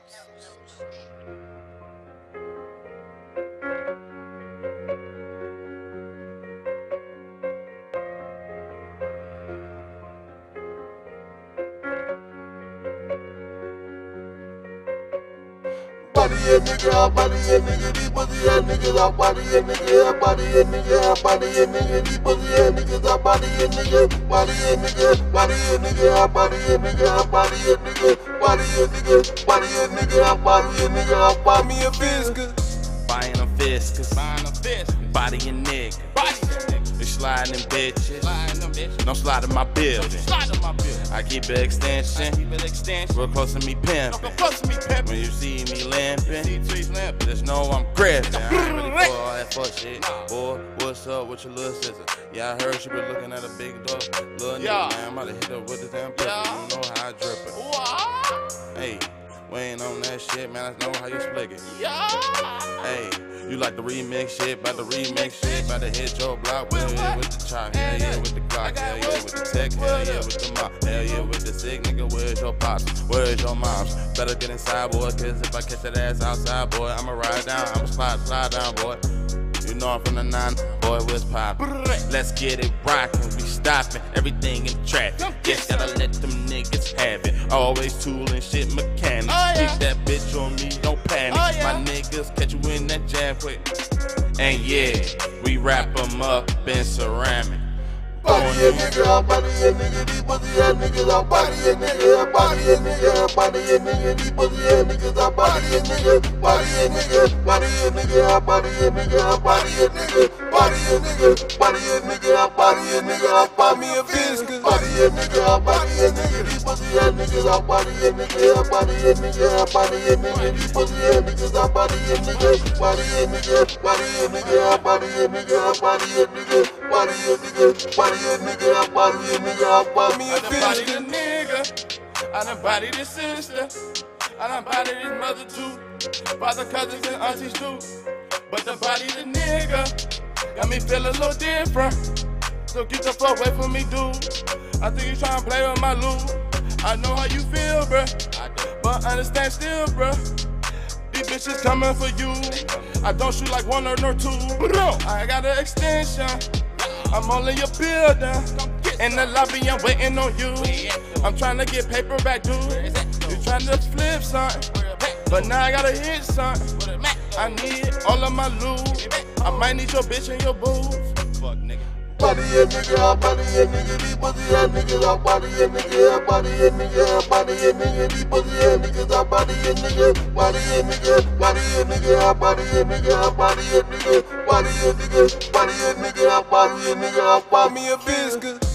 Body a nigga, body a nigga, these pussy ass niggas, I body a nigga, body a nigga, body a nigga, these pussy ass niggas, I body a nigga, body a nigga, body a nigga, I body a nigga, I body a nigga, body a nigga, body a nigga, I body a nigga, I buy me a Fiscus. Buying them Fiscus, body a nigga, they sliding them bitches, don't slide in my building. I keep an extension, real close to me pimpin'. When you see me limping, just know I'm gripping. I ain't really for all that fuck shit. Boy, what's up with your little sister? Yeah, I heard she been looking at a big dog. Little nigga, man, I'm about to hit her with the damn pepper. You know how I drip it. Hey, we ain't on that shit, man. I know how you split it. Hey, you like the remix shit, about the remix shit, about to hit your block, hell yeah with the chop, hell yeah with the Glock, hell yeah with the tech, hell yeah with the mop, hell yeah with the sick nigga, where's your pops, where's your moms? Better get inside, boy, cause if I catch that ass outside, boy, I'ma ride down, I'ma slide down, boy. You know I'm from the 9, boy, what's poppin'? Let's get it rockin', we stoppin' everything in traffic. Yes, gotta let them niggas have it. Always toolin' shit mechanics. Keep that bitch on me, don't panic. My niggas catch you in that jam quick. And yeah, we wrap them up in ceramic. Body a nigga, body a nigga, these pussy ass niggas, I body a nigga, body a nigga, body a nigga, these pussy ass niggas, I body a nigga, body a nigga, body a nigga, I body a nigga, I body a nigga, body a nigga, body a nigga, I body a nigga, I buy me a Fiscus. Body a nigga, body a nigga, these pussy ass niggas, I body a nigga, I body a nigga, I body a nigga, these pussy ass niggas, I body a nigga, body a nigga, body a nigga, I body a nigga, I body a nigga, body a nigga, body a nigga, I body a nigga, I buy me a Fiscus. I done bodied his sister, I done bodied his mother too, father, cousins, and aunties too. But the body the nigga got me feel a little different. So get the fuck away from me, dude. I think you tryna play with my loot. I know how you feel, bruh, but understand still, bruh. These bitches coming for you. I don't shoot like one or two. I got an extension. I'm all in your building. In the lobby, I'm waiting on you. I'm trying to get paper back, dude. You trying to flip something, but now I gotta hit something. I need all of my loot. I might need your bitch and your booze. Fuck, nigga. Body a nigga, body a nigga, these pussy ass niggas, I body a nigga, body a nigga, body a nigga, these pussy ass niggas, I body a nigga, body a nigga, body a nigga, I body a nigga, I body a nigga, body a nigga, body a nigga, I body a nigga, I buy me a Fiscus.